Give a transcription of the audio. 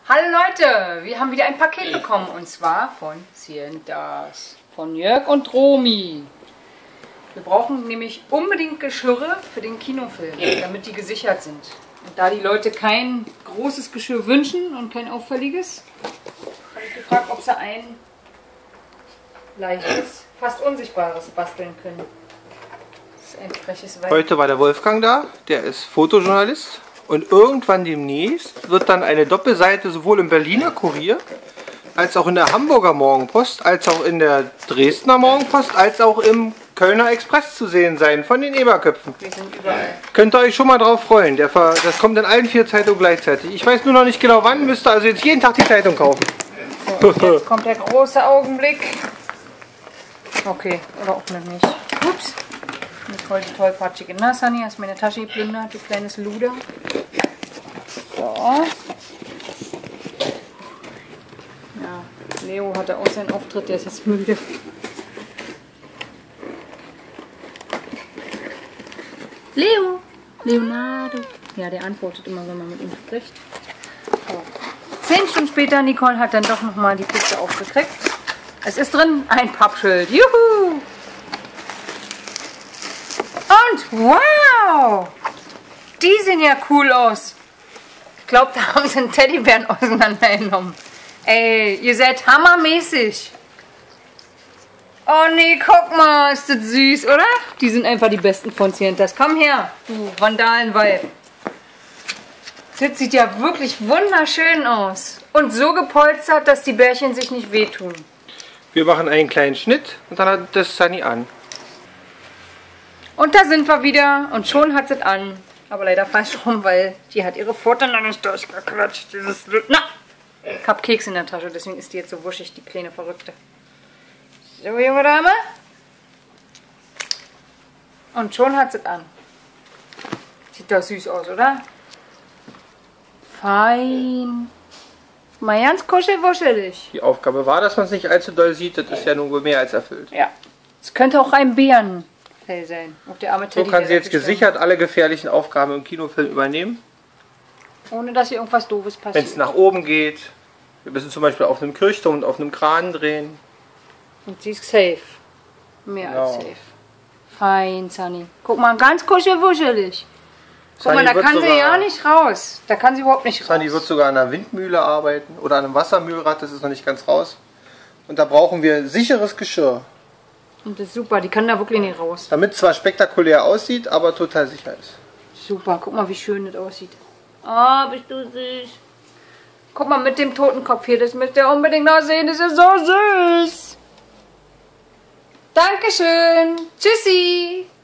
Hallo Leute, wir haben wieder ein Paket bekommen und zwar von Cientas, von Jörg und Romy. Wir brauchen nämlich unbedingt Geschirre für den Kinofilm, damit die gesichert sind. Und da die Leute kein großes Geschirr wünschen und kein auffälliges, habe ich gefragt, ob sie ein leichtes, fast unsichtbares basteln können. Das ist ein freches Weib. Heute war der Wolfgang da, der ist Fotojournalist. Und irgendwann demnächst wird dann eine Doppelseite sowohl im Berliner Kurier, als auch in der Hamburger Morgenpost, als auch in der Dresdner Morgenpost, als auch im Kölner Express zu sehen sein, von den Eberköpfen. Wir sind überall. Könnt ihr euch schon mal drauf freuen. Das kommt in allen 4 Zeitungen gleichzeitig. Ich weiß nur noch nicht genau wann, müsst ihr also jetzt jeden Tag die Zeitung kaufen. So, und jetzt kommt der große Augenblick. Okay, oder auch noch nicht. Ups. Nicole, die tollpatschige Nassani, hast meine Tasche geplündert, du kleines Luder. So. Ja, Leo hatte auch seinen Auftritt, der ist jetzt müde. Leo! Leonardo! Ja, der antwortet immer, wenn man mit ihm spricht. So. 10 Stunden später, Nicole hat dann doch nochmal die Pizza aufgekriegt. Es ist drin ein Pappschild. Juhu! Und wow! Die sehen ja cool aus. Ich glaube, da haben sie einen Teddybären auseinandergenommen. Ey, ihr seid hammermäßig. Oh nee, guck mal, ist das süß, oder? Die sind einfach die besten von Cientas. Komm her, du Vandalenweib. Das sieht ja wirklich wunderschön aus. Und so gepolstert, dass die Bärchen sich nicht wehtun. Wir machen einen kleinen Schnitt und dann hat das Sunny an. Und da sind wir wieder und schon hat sie es an. Aber leider falsch rum, weil die hat ihre Pfote noch nicht durchgequetscht. Dieses... Na! Ich hab Keks in der Tasche, deswegen ist die jetzt so wuschig, die kleine Verrückte. So, junge Dame. Und schon hat sie es an. Sieht doch süß aus, oder? Fein. Mal ganz kuschelwuschelig. Die Aufgabe war, dass man es nicht allzu doll sieht. Das ist ja nun wohl mehr als erfüllt. Ja. Es könnte auch ein Bärenfell sein. Auch der arme So Teddy, kann sie jetzt gesichert alle gefährlichen Aufgaben im Kinofilm übernehmen. ohne dass ihr irgendwas Doofes passiert. Wenn es nach oben geht. Wir müssen zum Beispiel auf einem Kirchturm und auf einem Kran drehen. Und sie ist safe. Mehr Genau. als safe. Fein, Sunny. Guck mal, ganz kuschelwuschelig. Guck Sunny mal, da wird kann sie sogar- ja nicht raus. Da kann sie überhaupt nicht Sunny raus. wird sogar an einer Windmühle arbeiten oder an einem Wassermühlrad, das ist noch nicht ganz raus. Und da brauchen wir sicheres Geschirr. Und das ist super, die kann da wirklich nicht raus. Damit es zwar spektakulär aussieht, aber total sicher ist. Super, guck mal, wie schön das aussieht. Oh, bist du süß. Guck mal, mit dem Totenkopf hier, das müsst ihr unbedingt noch sehen, das ist so süß. Dankeschön. Tschüssi.